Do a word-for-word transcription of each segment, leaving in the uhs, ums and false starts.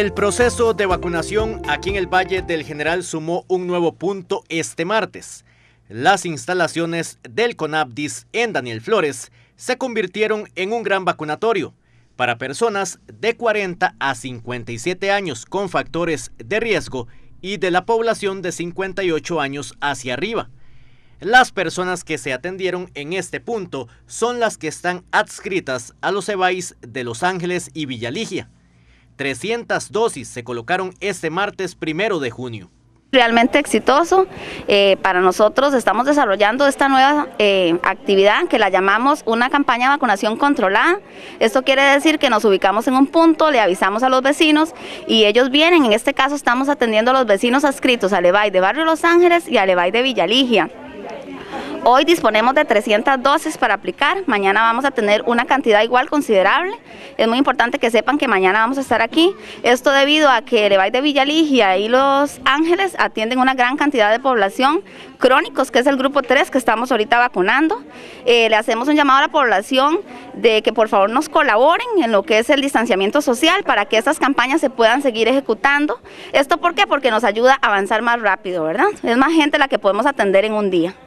El proceso de vacunación aquí en el Valle del General sumó un nuevo punto este martes. Las instalaciones del CONAPDIS en Daniel Flores se convirtieron en un gran vacunatorio para personas de cuarenta a cincuenta y siete años con factores de riesgo y de la población de cincuenta y ocho años hacia arriba. Las personas que se atendieron en este punto son las que están adscritas a los EVAIS de Los Ángeles y Villaligia. trescientas dosis se colocaron este martes primero de junio. Realmente exitoso. Eh, para nosotros estamos desarrollando esta nueva eh, actividad que la llamamos una campaña de vacunación controlada. Esto quiere decir que nos ubicamos en un punto, le avisamos a los vecinos y ellos vienen. En este caso estamos atendiendo a los vecinos adscritos al EVAI de Barrio Los Ángeles y al EVAI de Villaligia. Hoy disponemos de trescientas dosis para aplicar, mañana vamos a tener una cantidad igual considerable. Es muy importante que sepan que mañana vamos a estar aquí, esto debido a que el EVAI de Villaligia y Los Ángeles atienden una gran cantidad de población crónicos, que es el grupo tres que estamos ahorita vacunando. Eh, le hacemos un llamado a la población de que por favor nos colaboren en lo que es el distanciamiento social para que estas campañas se puedan seguir ejecutando. ¿Esto por qué? Porque nos ayuda a avanzar más rápido, ¿verdad? Es más gente la que podemos atender en un día.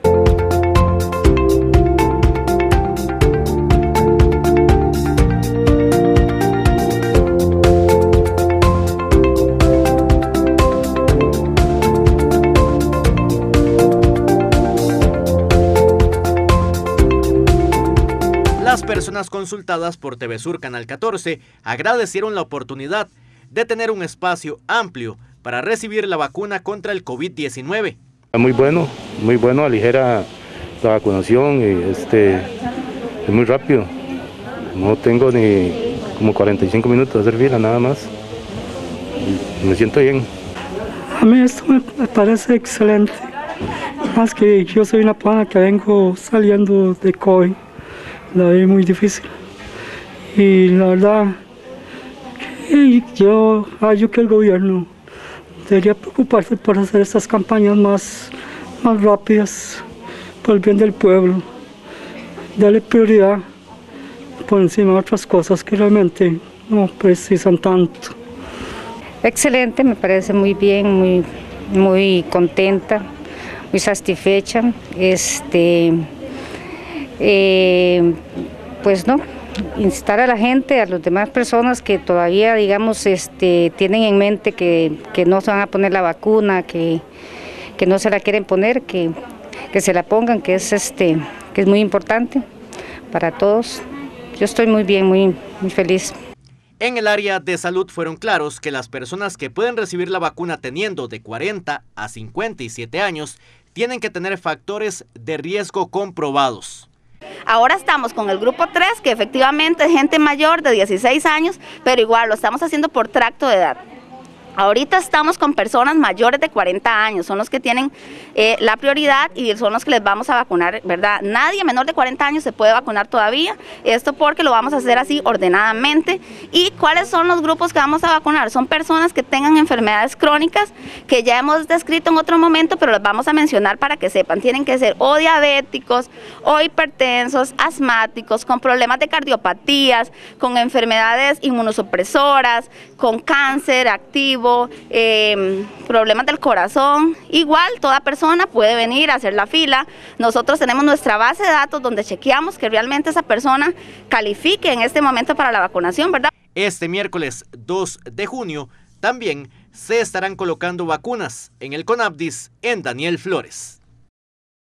Las personas consultadas por T V Sur Canal catorce agradecieron la oportunidad de tener un espacio amplio para recibir la vacuna contra el COVID diecinueve. Muy bueno, muy bueno, aligera la vacunación y este, es muy rápido. No tengo ni como cuarenta y cinco minutos de hacer fila nada más. Y me siento bien. A mí esto me parece excelente. Más que yo soy una persona que vengo saliendo de COVID. La vi muy difícil y la verdad que yo hallo que el gobierno debería preocuparse por hacer estas campañas más, más rápidas por el bien del pueblo, darle prioridad por encima de otras cosas que realmente no precisan tanto. Excelente, me parece muy bien, muy, muy contenta, muy satisfecha. Este, Eh, pues no, instar a la gente, a las demás personas que todavía, digamos, este, tienen en mente que, que no se van a poner la vacuna, que, que no se la quieren poner, que, que se la pongan, que es, este, que es muy importante para todos. Yo estoy muy bien, muy, muy feliz. En el área de salud fueron claros que las personas que pueden recibir la vacuna teniendo de cuarenta a cincuenta y siete años tienen que tener factores de riesgo comprobados. Ahora estamos con el grupo tres, que efectivamente es gente mayor de dieciséis años, pero igual lo estamos haciendo por tracto de edad. Ahorita estamos con personas mayores de cuarenta años, son los que tienen eh, la prioridad y son los que les vamos a vacunar, ¿verdad? Nadie menor de cuarenta años se puede vacunar todavía, esto porque lo vamos a hacer así ordenadamente. ¿Y cuáles son los grupos que vamos a vacunar? Son personas que tengan enfermedades crónicas, que ya hemos descrito en otro momento, pero las vamos a mencionar para que sepan. Tienen que ser o diabéticos, o hipertensos, asmáticos, con problemas de cardiopatías, con enfermedades inmunosupresoras, con cáncer activo, Eh, problemas del corazón. Igual toda persona puede venir a hacer la fila. Nosotros tenemos nuestra base de datos donde chequeamos que realmente esa persona califique en este momento para la vacunación, ¿verdad? Este miércoles dos de junio también se estarán colocando vacunas en el CONAPDIS en Daniel Flores.